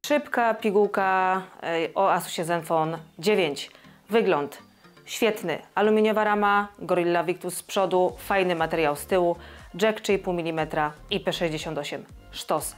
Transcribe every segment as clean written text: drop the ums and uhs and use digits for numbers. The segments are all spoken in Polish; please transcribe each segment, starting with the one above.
Szybka pigułka o Asusie Zenfone 9. Wygląd świetny. Aluminiowa rama, Gorilla Victus z przodu, fajny materiał z tyłu, jack 3,5 mm, IP68 sztos.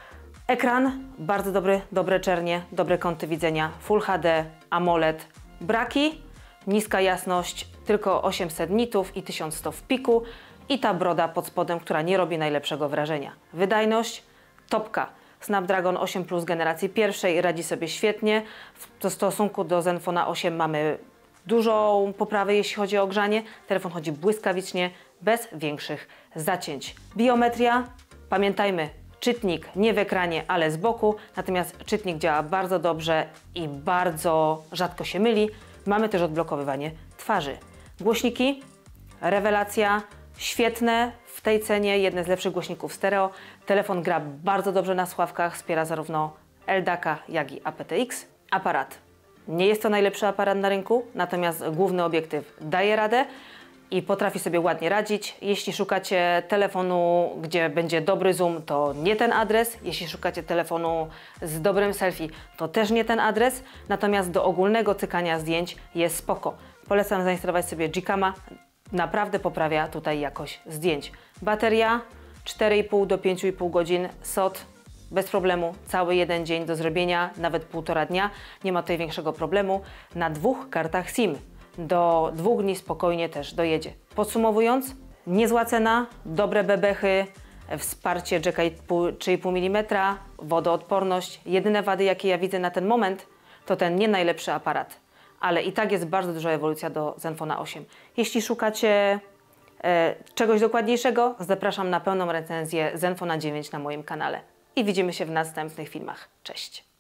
Ekran bardzo dobry, dobre czernie, dobre kąty widzenia, Full HD, AMOLED. Braki, niska jasność, tylko 800 nitów i 1100 w piku i ta broda pod spodem, która nie robi najlepszego wrażenia. Wydajność, topka. Snapdragon 8 Plus generacji pierwszej radzi sobie świetnie. W stosunku do Zenfona 8 mamy dużą poprawę, jeśli chodzi o ogrzanie. Telefon chodzi błyskawicznie, bez większych zacięć. Biometria, pamiętajmy, czytnik nie w ekranie, ale z boku, natomiast czytnik działa bardzo dobrze i bardzo rzadko się myli. Mamy też odblokowywanie twarzy. Głośniki, rewelacja, świetne w tej cenie, jedne z lepszych głośników stereo. Telefon gra bardzo dobrze na słuchawkach, wspiera zarówno LDAC-a, jak i aptX. Aparat. Nie jest to najlepszy aparat na rynku, natomiast główny obiektyw daje radę i potrafi sobie ładnie radzić. Jeśli szukacie telefonu, gdzie będzie dobry zoom, to nie ten adres. Jeśli szukacie telefonu z dobrym selfie, to też nie ten adres. Natomiast do ogólnego cykania zdjęć jest spoko. Polecam zainstalować sobie Gcama. Naprawdę poprawia tutaj jakość zdjęć. Bateria 4,5 do 5,5 godzin SOT. Bez problemu, cały jeden dzień do zrobienia, nawet półtora dnia. Nie ma tutaj większego problemu. Na 2 kartach SIM. Do 2 dni spokojnie też dojedzie. Podsumowując, niezła cena, dobre bebechy, wsparcie jacka 3,5 mm, wodoodporność. Jedyne wady, jakie ja widzę na ten moment, to ten nie najlepszy aparat. Ale i tak jest bardzo duża ewolucja do Zenfona 8. Jeśli szukacie czegoś dokładniejszego, zapraszam na pełną recenzję Zenfona 9 na moim kanale. I widzimy się w następnych filmach. Cześć!